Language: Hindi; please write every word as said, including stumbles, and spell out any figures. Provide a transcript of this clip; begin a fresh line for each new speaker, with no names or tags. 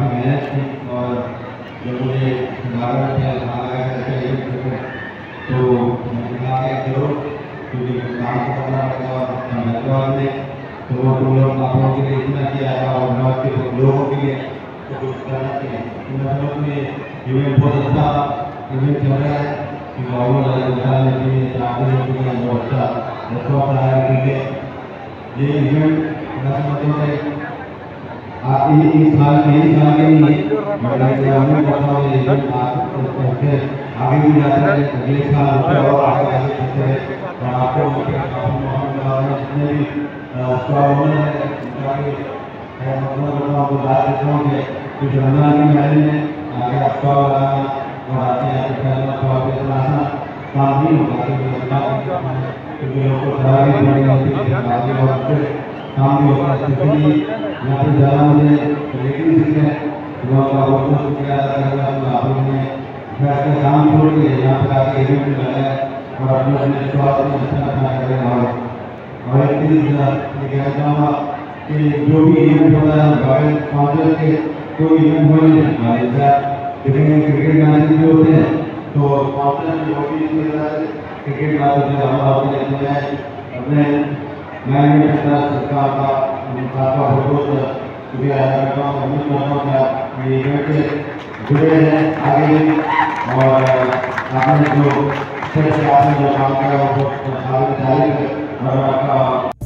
मेहनत थी और जब मुझे बारह रुपया आया चाहिए तो मैंने कहा कि जरूर क्योंकि काम को करना पड़ेगा और धन्यवाद ने तो वो तुम लोग आप लोगों के लिए इतना किया है और नॉर्थ के लोगों के लिए तो कुछ करना चाहिए। इन लोगों में इवेंट बहुत अच्छा इवेंट चल रहा है कि गाँव में के चाहते हैं कि बहुत अच्छा रिस्पॉन्स आ रहा है क्योंकि ये इवेंट मैं समझता हूँ आप इस साल यही साल के लिए मैं उम्मीद करता हूँ ये इवेंट आगे भी जाता है अगले साल और आगे आगे चलते हैं और आपको जितने भी स्टॉल ओनर है उनका भी मैं आपको बता देता हूँ कि कुछ रमजान की महीने में आगे स्टॉल लगाना और आगे यहाँ पे फैलना स्टॉल पे इतना आसान काम नहीं होगा क्योंकि लोग को खराबी बड़ी होती है आगे और फिर काम भी होता है इसलिए यहाँ पे ज़्यादा मुझे रेटिंग दिख है लोगों का बहुत शुक्रिया अदा करूँगा आप लोगों ने घर का काम छोड़ के यहाँ पर आके इवेंट लगाया और अपने अपने स्वास्थ्य में अच्छा अच्छा करें और और एक चीज़ ये कहना चाहूँगा कि जो भी इवेंट होता है बड़े स्पॉन्सर के कोई इवेंट हो नहीं हमारे साथ देखेंगे क्रिकेट मैच भी होते हैं तो स्पॉन्सर जो भी क्रिकेट मैच होते हैं हम होते हैं अपने मैनेजमेंट सरकार का उनका बहुत बहुत शुक्रिया अदा करता हूँ। उम्मीद करता हूँ कि आप ये इवेंट से जुड़े हैं आगे भी और आपने जो आपने जो काम किया वो बहुत जारी है और आपका